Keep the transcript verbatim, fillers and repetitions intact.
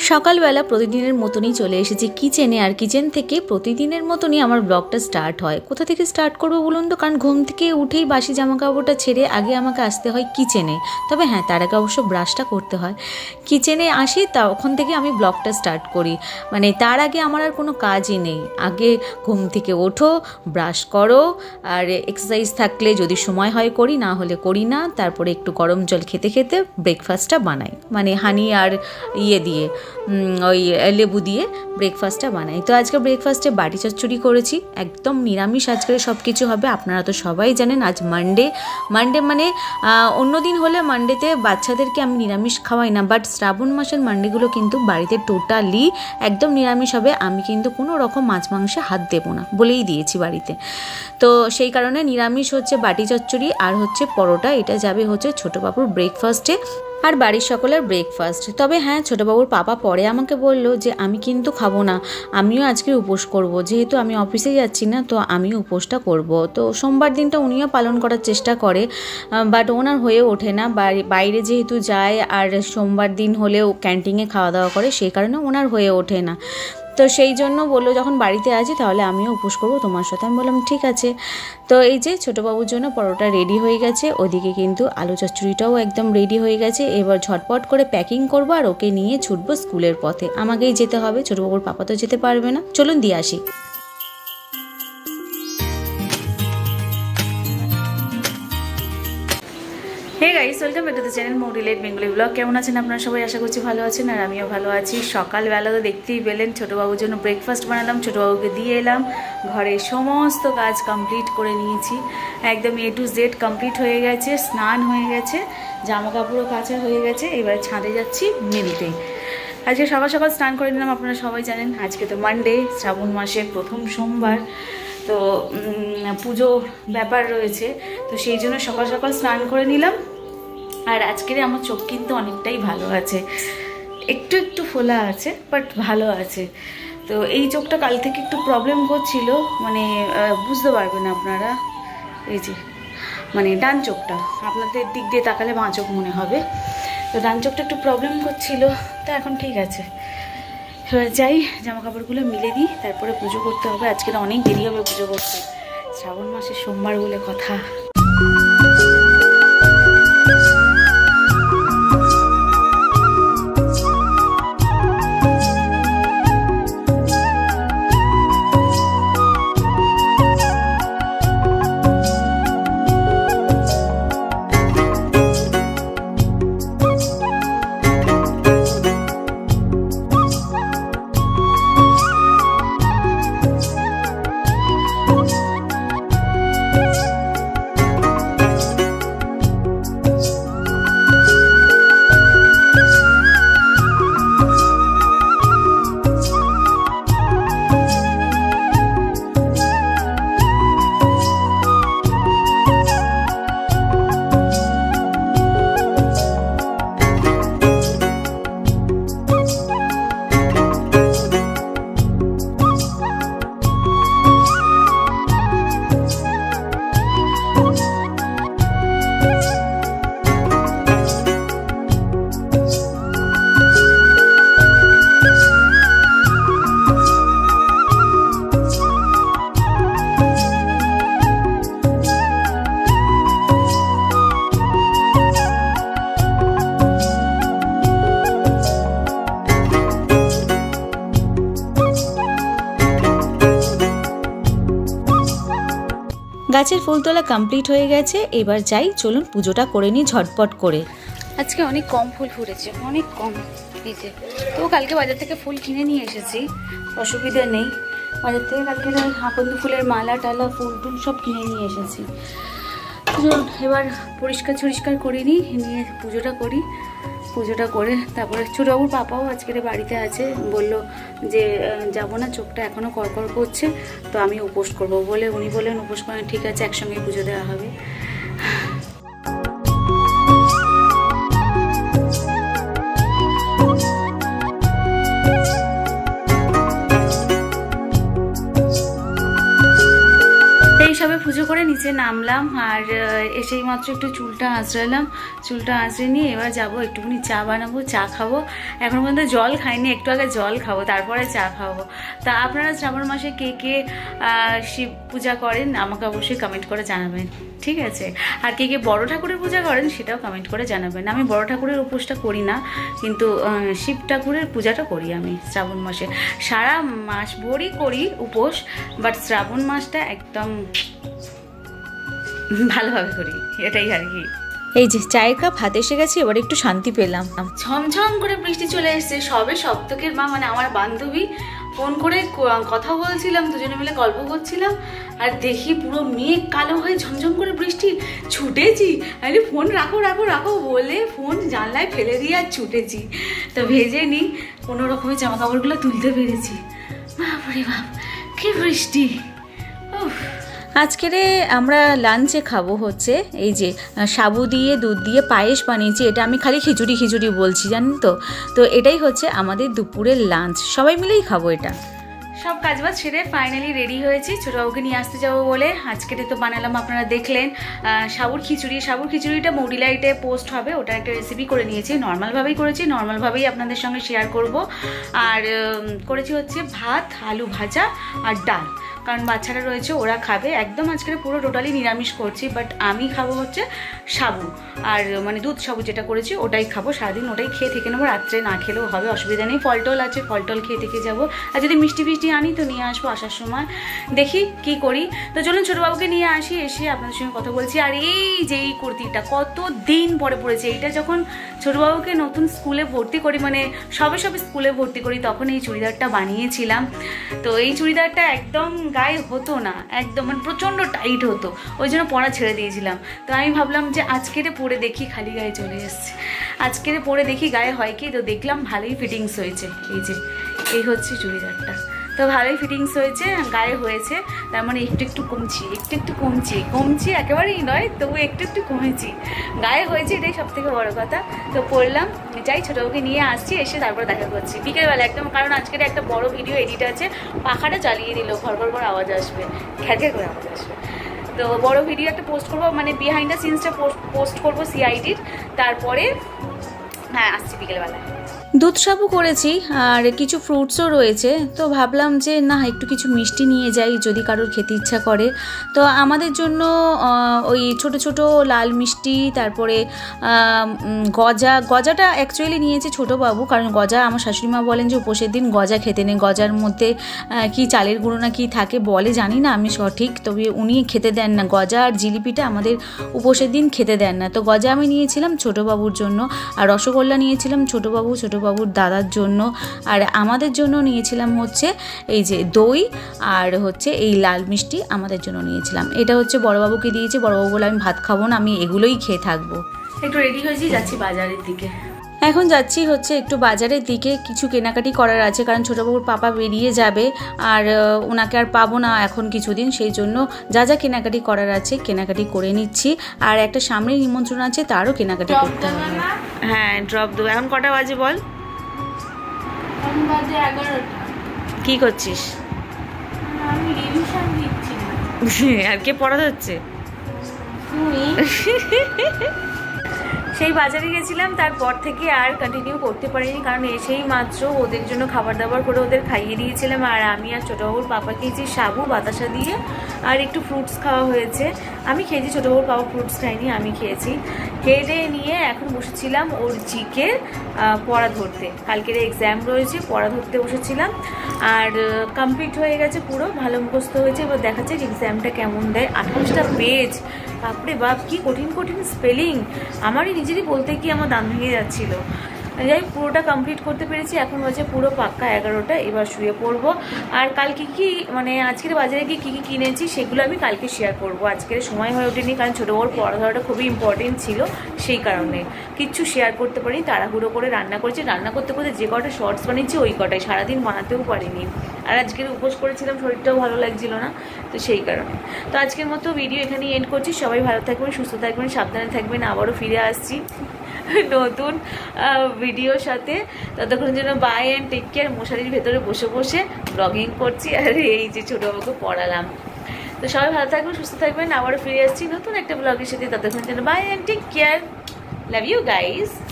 সকালবেলা প্রতিদিনের মতনই চলে এসেছি কিচেনে, আর কিচেন থেকে প্রতিদিনের মতনই আমার ব্লগটা স্টার্ট হয়। কোথা থেকে স্টার্ট করবো বলুন তো, কারণ ঘুম থেকে উঠেই বাসি জামা কাপড়টা ছেড়ে আগে আমাকে আসতে হয় কিচেনে। তবে হ্যাঁ, তার আগে অবশ্য ব্রাশটা করতে হয়। কিচেনে আসি, তখন থেকে আমি ব্লগটা স্টার্ট করি। মানে তার আগে আমার আর কোনো কাজই নেই। আগে ঘুম থেকে ওঠো, ব্রাশ করো, আর এক্সারসাইজ থাকলে যদি সময় হয় করি, না হলে করি না। তারপরে একটু গরম জল খেতে খেতে ব্রেকফাস্টটা বানাই, মানে হানি আর ইয়ে দিয়ে, ওই লেবু দিয়ে ব্রেকফাস্টটা বানাই। তো আজকে ব্রেকফাস্টে বাটি চচ্চড়ি করেছি, একদম নিরামিষ আজকে সব কিছু হবে। আপনারা তো সবাই জানেন আজ মানডে। মানডে মানে অন্য দিন হলে মানডেতে বাচ্চাদেরকে আমি নিরামিষ খাওয়াই না, বাট শ্রাবণ মাসের মানডেগুলো কিন্তু বাড়িতে টোটালি একদম নিরামিষ হবে। আমি কিন্তু কোনো রকম মাছ মাংসে হাত দেবো না বলেই দিয়েছি বাড়িতে। তো সেই কারণে নিরামিষ হচ্ছে বাটি চচ্চড়ি আর হচ্ছে পরোটা। এটা যাবে হচ্ছে ছোটো বাবুর ব্রেকফাস্টে আর বাড়ির সকলের ব্রেকফাস্ট। তবে হ্যাঁ, ছোটোবাবুর পাপা পরে আমাকে বললো যে আমি কিন্তু খাবো না, আমিও আজকে উপোস করব। যেহেতু আমি অফিসে যাচ্ছি না, তো আমিও উপোসটা করব। তো সোমবার দিনটা উনিও পালন করার চেষ্টা করে, বাট ওনার হয়ে ওঠে না। বাইরে যেহেতু যায় আর সোমবার দিন হলেও ক্যান্টিনে খাওয়া দাওয়া করে, সেই কারণে ওনার হয়ে ওঠে না। তো সেই জন্য বললো যখন বাড়িতে আছি তাহলে আমিও উপোস করবো তোমার সাথে। আমি বললাম ঠিক আছে। তো এই যে ছোটোবাবুর জন্য পরোটা রেডি হয়ে গেছে, ওদিকে কিন্তু আলু চচ্চড়িটাও একদম রেডি হয়ে গেছে। এবার ঝটপট করে প্যাকিং করবো আর ওকে নিয়ে ছুটবো স্কুলের পথে। আমাকেই যেতে হবে, ছোটোবাবুর পাপা তো যেতে পারবে না। চলুন দিয়ে আসি। Hey guys, welcome back to the channel mo relate Bengali blog. কেমন আছেন আপনারা সবাই? আশা করছি ভালো আছেন, আর আমিও ভালো আছি। সকালবেলা তো দেখতেই পেলেন ছোটোবাবুর জন্য ব্রেকফাস্ট বানালাম, ছোটোবাবুকে দিয়ে এলাম। ঘরের সমস্ত কাজ কমপ্লিট করে নিয়েছি, একদম এ টু জেড কমপ্লিট হয়ে গেছে। স্নান হয়ে গেছে, জামা কাপড়ও কাচা হয়ে গেছে। এবার ছাদে যাচ্ছি মেলতে। আজকে সকাল সকাল স্নান করে নিলাম। আপনারা সবাই জানেন আজকে তো মানডে, শ্রাবণ মাসের প্রথম সোমবার, তো পুজো ব্যাপার রয়েছে। তো সেই জন্য সকাল সকাল স্নান করে নিলাম। আর আজকের আমার চোখ কিন্তু অনেকটাই ভালো আছে, একটু একটু ফোলা আছে, বাট ভালো আছে। তো এই চোখটা কাল থেকে একটু প্রবলেম করছিল, মানে বুঝতে পারবেন আপনারা। এই যে মানে ডান চোখটা, আপনাদের দিক দিয়ে তাকালে বাঁ চোখ মনে হবে। তো ডান চোখটা একটু প্রবলেম করছিল, তো এখন ঠিক আছে। এবার যাই, জামা কাপড়গুলো মিলে দিই, তারপরে পুজো করতে হবে। আজকে অনেক দেরি হবে পুজো করতে, শ্রাবণ মাসের সোমবার বলে কথা। গাছের ফুল তোলা কমপ্লিট হয়ে গেছে। এবার যাই, চলুন পুজোটা করে নিই ঝটপট করে। আজকে অনেক কম ফুল ফুটেছে, অনেক কম দিতে। তো কালকে বাজার থেকে ফুল কিনে নিয়ে এসেছি, অসুবিধা নেই। বাজার থেকে কালকে আকন্দ ফুলের মালা টালা ফুল টুল সব কিনে নিয়ে এসেছি। এবার পরিষ্কার পরিষ্কার করে নিই, নিয়ে পুজোটা করি। পুজোটা করে তারপরে ছোটোবাবুর পাপাও আজকের বাড়িতে আছে, বলল যে যাব না, চোখটা এখনও কড়কড় করছে, তো আমি উপোস করব বলে উনি বললেন উপোস করেন, ঠিক আছে একসঙ্গে পুজো দেওয়া হবে। এইসবে পুজো করে নিচে নামলাম আর এসেই মাত্র একটু চুলটা আঁচড়ালাম, চুলটা আঁচড়ে নিয়ে এবার যাবো একটুখানি চা বানাবো, চা খাবো। এখন পর্যন্ত জল খাইনি, একটু আগে জল খাবো তারপরে চা খাবো। তা আপনারা শ্রাবণ মাসে কে কে শিব পূজা করেন আমাকে অবশ্যই কমেন্ট করে জানাবেন, ঠিক আছে? আর কে কে বড় ঠাকুরের পূজা করেন সেটাও কমেন্ট করে জানাবেন। আমি বড় ঠাকুরের উপোসটা করি না, কিন্তু শিব ঠাকুরের পূজাটা করি আমি শ্রাবণ মাসে। সারা মাস ভরই করি উপোস, বাট শ্রাবণ মাসটা একদম ভালোভাবে করি, এটাই আর কি। এই যে চায়ের কাপ হাতে এসে গেছে, এবার একটু শান্তি পেলাম। ঝমঝম করে বৃষ্টি চলে এসছে। সবে সপ্তকের মা মানে আমার বান্ধবী ফোন করে কথা বলছিলাম, দুজনে মিলে গল্প করছিলাম, আর দেখি পুরো মেঘ কালো হয়ে ঝমঝম করে বৃষ্টি। ছুটেছি, আরে ফোন রাখো রাখো রাখো বলে ফোন জানলায় ফেলে দিয়ে আর ছুটেছি। তো ভেজে নি কোনো রকমের জামা কাপড়গুলো তুলতে পেরেছি। বাপরে বাপ কি বৃষ্টি। আজকেরে আমরা লাঞ্চে খাবো হচ্ছে এই যে সাবু দিয়ে দুধ দিয়ে পায়েস বানিয়েছি। এটা আমি খালি খিচুড়ি খিচুড়ি বলছি, জানেন তো। তো এটাই হচ্ছে আমাদের দুপুরের লাঞ্চ, সবাই মিলেই খাবো এটা। সব কাজবাজ সেরে ফাইনালি রেডি হয়েছি ছোটবাবুকে নিয়ে আসতে যাবো বলে। আজকের তো বানালাম, আপনারা দেখলেন, সাবুর খিচুড়ি। সাবুর খিচুড়িটা মৌডিলাইটে পোস্ট হবে, ওটা একটা রেসিপি করে নিয়েছি। নর্মালভাবেই করেছি, নর্মালভাবেই আপনাদের সঙ্গে শেয়ার করব। আর করেছি হচ্ছে ভাত, আলু ভাজা আর ডাল, কারণ বাচ্চারা রয়েছে ওরা খাবে। একদম আজকে পুরো টোটালি নিরামিষ করছি, বাট আমি খাবো হচ্ছে সাবু আর মানে দুধ সাবু যেটা করেছি ওটাই খাবো। সারাদিন ওটাই খেয়ে থেকে নেবো, রাত্রে না খেলেও হবে, অসুবিধা নেই। ফলটল আছে, ফলটল খেয়ে থেকে যাবো। আর যদি মিষ্টি ফিষ্টি আনি তো নিয়ে আসবো আসার সময়, দেখি কি করি। তো চলুন ছোটবাবুকে নিয়ে আসি, এসে আপনাদের সঙ্গে কথা বলছি। আর এই যে এই কুর্তিটা কত দিন পরে পড়েছে, এইটা যখন ছোটবাবুকে নতুন স্কুলে ভর্তি করি, মানে সবে সবে স্কুলে ভর্তি করি, তখন এই চুড়িদারটা বানিয়েছিলাম। তো এই চুড়িদারটা একদম গায়ে হতো না, একদম মানে প্রচণ্ড টাইট হতো, ওই জন্য পরা ছেড়ে দিয়েছিলাম। তো আমি ভাবলাম যে আজকেরে পরে দেখি, খালি গায়ে চলে এসছে, আজকেরে পরে দেখি গায়ে হয় কি। তো দেখলাম ভালোই ফিটিংস হয়েছে। এই যে এই হচ্ছে চুড়িদারটা, তো ভালোই ফিটিংস হয়েছে, গায়ে হয়েছে। তার মানে একটু একটু কমছি, একটু একটু কমছি কমছি একেবারেই নয়, তবু একটু একটু কমেছি, গায়ে হয়েছে, এটাই সব থেকে বড়ো কথা। তো পড়লাম, যাই ছোটবাবুকে নিয়ে আসছি, এসে তারপর দেখা করছি বিকেলবেলা একদম। কারণ আজকের একটা বড় ভিডিও এডিট আছে, পাখাটা চালিয়ে দিল, ঘর ঘর করে আওয়াজ আসবে, ঘ্যার ঘ্যার করে আওয়াজ আসবে। তো বড় ভিডিও একটা পোস্ট করবো, মানে বিহাইন্ড দ্য সিনসটা পোস্ট করবো সিআইডির। তারপরে হ্যাঁ আসছি বিকেলবেলা। দুধ সাবু করেছি আর কিছু ফ্রুটসও রয়েছে, তো ভাবলাম যে না একটু কিছু মিষ্টি নিয়ে যাই যদি কারোর খেতে ইচ্ছা করে। তো আমাদের জন্য ওই ছোট ছোট লাল মিষ্টি, তারপরে গজা, গজাটা অ্যাকচুয়ালি নিয়েছে ছোটোবাবু, কারণ গজা আমার শাশুড়িমা বলেন যে উপোসের দিন গজা খেতে নেই, গজার মধ্যে কি চালের গুঁড়ো না কি থাকে বলে, জানি না আমি সঠিক, তবে উনি খেতে দেন না গজা। আর জিলিপিটা আমাদের উপোসের দিন খেতে দেন না। তো গজা আমি নিয়েছিলাম ছোটোবাবুর জন্য, আর রসগোল্লা নিয়েছিলাম ছোটোবাবু ছোটোবাবুর দাদার জন্য, আর আমাদের জন্য নিয়েছিলাম হচ্ছে এই যে দই আর হচ্ছে এই লাল মিষ্টি আমাদের জন্য নিয়েছিলাম। এটা হচ্ছে বড়োবাবুকে দিয়েছি, বড়োবাবু বলে আমি ভাত খাবো না, আমি এগুলোই খেয়ে থাকবো। একটু রেডি হয়েছি, যাচ্ছি বাজারের দিকে। এখন যাচ্ছি হচ্ছে একটু বাজারের দিকে, কিছু কেনাকাটি করার আছে, কারণ ছোটোবাবুর পাপা বেরিয়ে যাবে আর ওনাকে আর পাবো না এখন কিছুদিন, সেই জন্য যা যা কেনাকাটি করার আছে কেনাকাটি করে নিচ্ছি। আর একটা সামনে নিমন্ত্রণ আছে, তারও কেনাকাটি করতে হবে। হ্যাঁ ড্রপ দেবো। এখন কটা বাজে বল? বাজে এগারোটা। কি করছিস? আমি রিভিশন দিচ্ছি। আর কে পড়াতে হচ্ছে? সেই বাজারে গেছিলাম, তারপর থেকে আর কন্টিনিউ করতে পারিনি, কারণ এসেই মাত্র ওদের জন্য খাবার দাবার করে ওদের খাইয়ে দিয়েছিলাম। আর আমি আর ছোটোবাবুর পাপা খেয়েছি সাবু বাতাসা দিয়ে, আর একটু ফ্রুটস খাওয়া হয়েছে। আমি খেয়েছি, ছোটোবাবুর পাপা ফ্রুটস খাইনি, আমি খেয়েছি। খেয়ে দিয়ে নিয়ে এখন বসেছিলাম ওর জিকে পড়া ধরতে, কালকের এক্সাম রয়েছে, পড়া ধরতে বসেছিলাম। আর কমপ্লিট হয়ে গেছে, পুরো ভালো মুখস্থ হয়েছে। এবার দেখাচ্ছে এক্সামটা কেমন দেয়। আঠাশটা পেজ, বাপরে বাপ কি কঠিন কঠিন স্পেলিং, আমারই নিজেরই বলতে কি আমার দাম ভেঙে যাচ্ছিল। যাই পুরোটা কমপ্লিট করতে পেরেছি। এখন হচ্ছে পুরো পাক্কা এগারোটা, এবার শুয়ে পড়বো। আর কালকে কি মানে আজকের বাজারে গিয়ে কী কী কিনেছি সেগুলো আমি কালকে শেয়ার করবো। আজকের সময় হয়ে ওঠেনি, কারণ ছোটো বড় পড়াধরাটা খুবই ইম্পর্টেন্ট ছিল, সেই কারণে কিচ্ছু শেয়ার করতে পারিনি। তাড়াহুড়ো করে রান্না করেছি, রান্না করতে করতে যে কটা শর্টস বানিয়েছি ওই কটাই, সারাদিন বানাতেও পারিনি। আর আজকের উপোস করেছিলাম, শরীরটাও ভালো লাগছিল না, তো সেই কারণে। তো আজকের মতো ভিডিও এখানেই এন্ড করছি। সবাই ভালো থাকবেন, সুস্থ থাকবেন, সাবধানে থাকবেন। আবারও ফিরে আসছি নতুন ভিডিওর সাথে। ততক্ষণ জন্য বাই অ্যান্ড টেক কেয়ার। মশারির ভেতরে বসে বসে ব্লগিং করছি, আর এই যে ছোটোবাবুকে পড়ালাম। তো সবাই ভালো থাকবেন, সুস্থ থাকবেন, আবারও ফিরে আসছি নতুন একটা ব্লগের সাথে। ততক্ষণ জন্য bye and take care, love you guys.